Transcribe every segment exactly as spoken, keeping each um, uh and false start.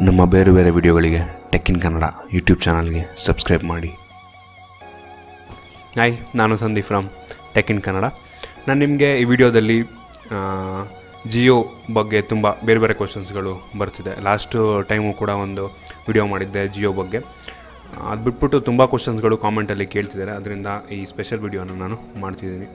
ನಮ್ಮ ಬೇರೆ ಬೇರೆ ವಿಡಿಯೋಗಳಿಗೆ ಟೆಕ್ ಇನ್ ಕನ್ನಡ ಯೂಟ್ಯೂಬ್ ಚಾನಲ್ಗೆ ಸಬ್ಸ್ಕ್ರೈಬ್ ಮಾಡಿ. ಹಾಯ್, ನಾನು Sandeep from tech in Kannada. ನಾನು ನಿಮಗೆ ಈ ವಿಡಿಯೋದಲ್ಲಿ ಜಿಯೋ ಬಗ್ಗೆ ತುಂಬ ಬೇರೆ ಬೇರೆ ಕ್ವಶನ್ಸ್ಗಳು ಬರ್ತಿದೆ. ಲಾಸ್ಟು ಟೈಮು ಕೂಡ ಒಂದು ವಿಡಿಯೋ ಮಾಡಿದ್ದೆ ಜಿಯೋ ಬಗ್ಗೆ. ಅದು ಬಿಟ್ಬಿಟ್ಟು ತುಂಬ ಕ್ವಶನ್ಸ್ಗಳು ಕಾಮೆಂಟಲ್ಲಿ ಕೇಳ್ತಿದ್ದಾರೆ, ಅದರಿಂದ ಈ ಸ್ಪೆಷಲ್ ವಿಡಿಯೋನ ನಾನು ಮಾಡ್ತಿದ್ದೀನಿ.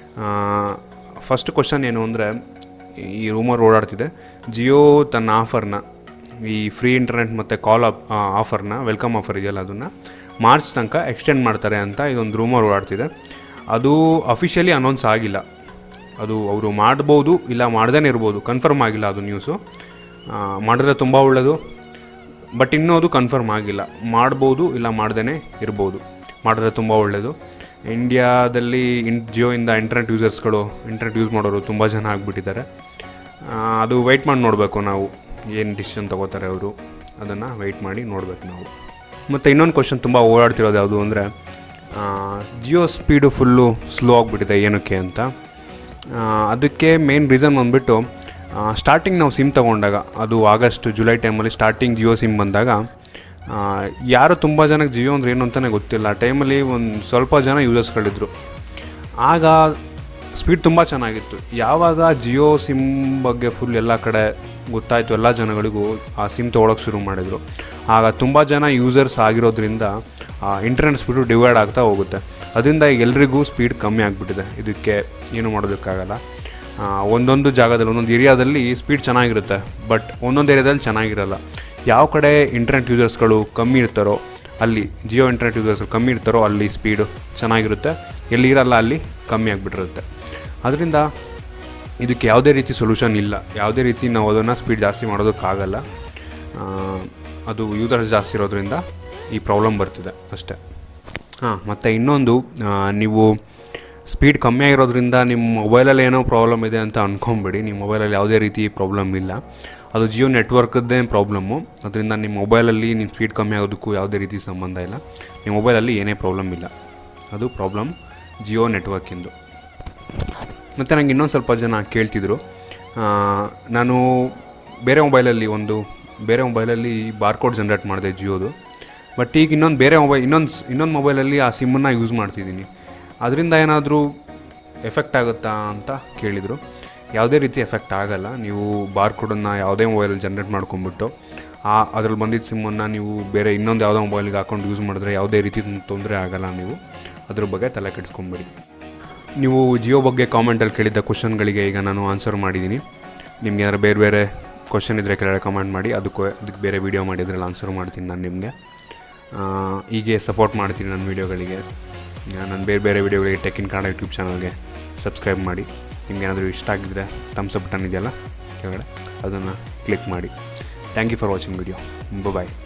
ಫಸ್ಟ್ ಕ್ವಶನ್ ಏನು ಅಂದರೆ, ಈ ರೂಮರ್ ಓಡಾಡ್ತಿದೆ, ಜಿಯೋ ತನ್ನ ಆಫರ್ನ, ಈ ಫ್ರೀ ಇಂಟರ್ನೆಟ್ ಮತ್ತು ಕಾಲ್ ಆಫರ್ನ, ವೆಲ್ಕಮ್ ಆಫರ್ ಇದೆಯಲ್ಲ, ಅದನ್ನು ಮಾರ್ಚ್ ತನಕ ಎಕ್ಸ್ಟೆಂಡ್ ಮಾಡ್ತಾರೆ ಅಂತ ಇದೊಂದು ರೂಮರ್ ಓಡಾಡ್ತಿದೆ. ಅದು ಅಫಿಷಿಯಲಿ ಅನೌನ್ಸ್ ಆಗಿಲ್ಲ. ಅದು ಅವರು ಮಾಡ್ಬೋದು, ಇಲ್ಲ ಮಾಡ್ದೇ ಇರ್ಬೋದು, ಕನ್ಫರ್ಮ್ ಆಗಿಲ್ಲ ಅದು ನ್ಯೂಸು. ಮಾಡಿದ್ರೆ ತುಂಬ ಒಳ್ಳೆಯದು, ಬಟ್ ಇನ್ನೂ ಅದು ಕನ್ಫರ್ಮ್ ಆಗಿಲ್ಲ. ಮಾಡ್ಬೋದು, ಇಲ್ಲ ಮಾಡ್ದೇ ಇರ್ಬೋದು. ಮಾಡಿದ್ರೆ ತುಂಬ ಒಳ್ಳೆಯದು. ಇಂಡಿಯಾದಲ್ಲಿ ಇನ್ ಜಿಯೋಯಿಂದ ಇಂಟರ್ನೆಟ್ ಯೂಸರ್ಸ್ಗಳು, ಇಂಟರ್ನೆಟ್ ಯೂಸ್ ಮಾಡೋರು ತುಂಬ ಜನ ಆಗಿಬಿಟ್ಟಿದ್ದಾರೆ. ಅದು ವೆಯ್ಟ್ ಮಾಡಿ ನೋಡಬೇಕು ನಾವು, ಏನು ಡಿಸಿಷನ್ ತೊಗೋತಾರೆ ಅವರು, ಅದನ್ನು ವೆಯ್ಟ್ ಮಾಡಿ ನೋಡಬೇಕು ನಾವು. ಮತ್ತು ಇನ್ನೊಂದು ಕ್ವಶನ್ ತುಂಬ ಓಡಾಡ್ತಿರೋದು ಯಾವುದು ಅಂದರೆ, ಜಿಯೋ ಸ್ಪೀಡು ಫುಲ್ಲು ಸ್ಲೋ ಆಗಿಬಿಟ್ಟಿದೆ ಏನಕ್ಕೆ ಅಂತ. ಅದಕ್ಕೆ ಮೇನ್ ರೀಸನ್ ಬಂದುಬಿಟ್ಟು, ಸ್ಟಾರ್ಟಿಂಗ್ ನಾವು ಸಿಮ್ ತೊಗೊಂಡಾಗ, ಅದು ಆಗಸ್ಟ್ ಜುಲೈ ಟೈಮಲ್ಲಿ ಸ್ಟಾರ್ಟಿಂಗ್ ಜಿಯೋ ಸಿಮ್ ಬಂದಾಗ, ಯಾರು ತುಂಬ ಜನಕ್ಕೆ ಜಿಯೋ ಅಂದರೆ ಏನು ಅಂತಲೇ ಗೊತ್ತಿಲ್ಲ. ಆ ಟೈಮಲ್ಲಿ ಒಂದು ಸ್ವಲ್ಪ ಜನ ಯೂಸರ್ಸ್ಗಳಿದ್ರು. ಆಗ ಸ್ಪೀಡ್ ತುಂಬ ಚೆನ್ನಾಗಿತ್ತು. ಯಾವಾಗ ಜಿಯೋ ಸಿಮ್ ಬಗ್ಗೆ ಫುಲ್ ಎಲ್ಲ ಕಡೆ ಗೊತ್ತಾಯಿತು, ಎಲ್ಲ ಜನಗಳಿಗೂ ಆ ಸಿಮ್ ತೊಗೊಳಕ್ಕೆ ಶುರು ಮಾಡಿದರು. ಆಗ ತುಂಬ ಜನ ಯೂಸರ್ಸ್ ಆಗಿರೋದ್ರಿಂದ ಇಂಟರ್ನೆಟ್ ಸ್ಪೀಡು ಡಿವೈಡ್ ಆಗ್ತಾ ಹೋಗುತ್ತೆ. ಅದರಿಂದ ಈಗ ಎಲ್ರಿಗೂ ಸ್ಪೀಡ್ ಕಮ್ಮಿ ಆಗಿಬಿಟ್ಟಿದೆ. ಇದಕ್ಕೆ ಏನು ಮಾಡೋದಕ್ಕಾಗಲ್ಲ. ಒಂದೊಂದು ಜಾಗದಲ್ಲಿ, ಒಂದೊಂದು ಏರಿಯಾದಲ್ಲಿ ಸ್ಪೀಡ್ ಚೆನ್ನಾಗಿರುತ್ತೆ, ಬಟ್ ಒಂದೊಂದು ಏರಿಯಾದಲ್ಲಿ ಚೆನ್ನಾಗಿರಲ್ಲ. ಯಾವ ಕಡೆ ಇಂಟರ್ನೆಟ್ ಯೂಸರ್ಸ್ಗಳು ಕಮ್ಮಿ ಇರ್ತಾರೋ ಅಲ್ಲಿ, ಜಿಯೋ ಇಂಟರ್ನೆಟ್ ಯೂಸರ್ಸ್ ಕಮ್ಮಿ ಇರ್ತಾರೋ ಅಲ್ಲಿ ಸ್ಪೀಡು ಚೆನ್ನಾಗಿರುತ್ತೆ, ಎಲ್ಲಿ ಇರಲ್ಲ ಅಲ್ಲಿ ಕಮ್ಮಿ ಆಗಿಬಿಟ್ಟಿರುತ್ತೆ. ಅದರಿಂದ ಇದಕ್ಕೆ ಯಾವುದೇ ರೀತಿ ಸೊಲ್ಯೂಷನ್ ಇಲ್ಲ. ಯಾವುದೇ ರೀತಿ ನಾವು ಅದನ್ನು ಸ್ಪೀಡ್ ಜಾಸ್ತಿ ಮಾಡೋದಕ್ಕಾಗಲ್ಲ. ಅದು ಯೂಸರ್ಸ್ ಜಾಸ್ತಿ ಇರೋದ್ರಿಂದ ಈ ಪ್ರಾಬ್ಲಮ್ ಬರ್ತಿದೆ ಅಷ್ಟೇ. ಹಾಂ, ಮತ್ತು ಇನ್ನೊಂದು, ನೀವು ಸ್ಪೀಡ್ ಕಮ್ಮಿ ಆಗಿರೋದ್ರಿಂದ ನಿಮ್ಮ ಮೊಬೈಲಲ್ಲಿ ಏನೋ ಪ್ರಾಬ್ಲಮ್ ಇದೆ ಅಂತ ಅಂದ್ಕೊಂಬಿಡಿ. ನಿಮ್ಮ ಮೊಬೈಲಲ್ಲಿ ಯಾವುದೇ ರೀತಿ ಪ್ರಾಬ್ಲಮ್ ಇಲ್ಲ. ಅದು ಜಿಯೋ ನೆಟ್ವರ್ಕದ್ದೇ ಪ್ರಾಬ್ಲಮ್ಮು. ಅದರಿಂದ ನಿಮ್ಮ ಮೊಬೈಲಲ್ಲಿ ನಿಮ್ಮ ಸ್ಪೀಡ್ ಕಮ್ಮಿ ಆಗೋದಕ್ಕೂ ಯಾವುದೇ ರೀತಿ ಸಂಬಂಧ ಇಲ್ಲ. ನಿಮ್ಮ ಮೊಬೈಲಲ್ಲಿ ಏನೇ ಪ್ರಾಬ್ಲಮ್ ಇಲ್ಲ, ಅದು ಪ್ರಾಬ್ಲಮ್ ಜಿಯೋ ನೆಟ್ವರ್ಕಿಂದು. ಮತ್ತು ನನಗೆ ಇನ್ನೊಂದು ಸ್ವಲ್ಪ ಜನ ಕೇಳ್ತಿದ್ರು, ನಾನು ಬೇರೆ ಮೊಬೈಲಲ್ಲಿ ಒಂದು ಬೇರೆ ಮೊಬೈಲಲ್ಲಿ ಬಾರ್ಕೋಡ್ ಜನ್ರೇಟ್ ಮಾಡಿದೆ ಜಿಯೋದು, ಬಟ್ ಈಗ ಇನ್ನೊಂದು ಬೇರೆ ಮೊಬೈಲ್ ಇನ್ನೊಂದು ಇನ್ನೊಂದು ಮೊಬೈಲಲ್ಲಿ ಆ ಸಿಮ್ಮನ್ನು ಯೂಸ್ ಮಾಡ್ತಿದ್ದೀನಿ. ಅದರಿಂದ ಏನಾದರೂ ಎಫೆಕ್ಟ್ ಆಗುತ್ತಾ ಅಂತ ಕೇಳಿದರು. ಯಾವುದೇ ರೀತಿ ಎಫೆಕ್ಟ್ ಆಗೋಲ್ಲ. ನೀವು ಬಾರ್ಕೋಡನ್ನು ಯಾವುದೇ ಮೊಬೈಲಲ್ಲಿ ಜನ್ರೇಟ್ ಮಾಡ್ಕೊಂಬಿಟ್ಟು ಆ ಅದ್ರಲ್ಲಿ ಬಂದಿದ್ದ ಸಿಮ್ಮನ್ನು ನೀವು ಬೇರೆ ಇನ್ನೊಂದು ಯಾವುದೋ ಮೊಬೈಲಿಗೆ ಹಾಕೊಂಡು ಯೂಸ್ ಮಾಡಿದ್ರೆ ಯಾವುದೇ ರೀತಿ ತೊಂದರೆ ಆಗೋಲ್ಲ. ನೀವು ಅದ್ರ ಬಗ್ಗೆ ತಲೆ ಕೆಡಿಸ್ಕೊಂಬೇಡಿ. ನೀವು ಜಿಯೋ ಬಗ್ಗೆ ಕಾಮೆಂಟಲ್ಲಿ ಕೇಳಿದ್ದ ಕ್ವಶನ್ಗಳಿಗೆ ಈಗ ನಾನು ಆನ್ಸರ್ ಮಾಡಿದ್ದೀನಿ. ನಿಮ್ಗೆ ಏನಾದ್ರು ಬೇರೆ ಬೇರೆ ಕ್ವಶನ್ ಇದ್ದರೆ ಕೆಳಗಡೆ ಕಮೆಂಟ್ ಮಾಡಿ, ಅದಕ್ಕೂ ಅದಕ್ಕೆ ಬೇರೆ ವೀಡಿಯೋ ಮಾಡಿದ್ರಲ್ಲಿ ಆನ್ಸರ್ ಮಾಡ್ತೀನಿ ನಾನು ನಿಮಗೆ. ಹೀಗೆ ಸಪೋರ್ಟ್ ಮಾಡ್ತೀನಿ ನನ್ನ ವೀಡಿಯೋಗಳಿಗೆ. ನಾನು ಬೇರೆ ಬೇರೆ ವೀಡಿಯೋಗಳಿಗೆ ಟೆಕ್ ಇನ್ ಕನ್ನಡ ಯೂಟ್ಯೂಬ್ ಚಾನಲ್ಗೆ ಸಬ್ಸ್ಕ್ರೈಬ್ ಮಾಡಿ. ನಿಮ್ಗೆ ಏನಾದರೂ ಇಷ್ಟ ಆಗಿದ್ದರೆ ಥಮ್ಸ್ ಅಪ್ ಬಟನ್ ಇದೆಯಲ್ಲ ಕೆಳಗಡೆ, ಅದನ್ನು ಕ್ಲಿಕ್ ಮಾಡಿ. Thank you for watching video. Bye.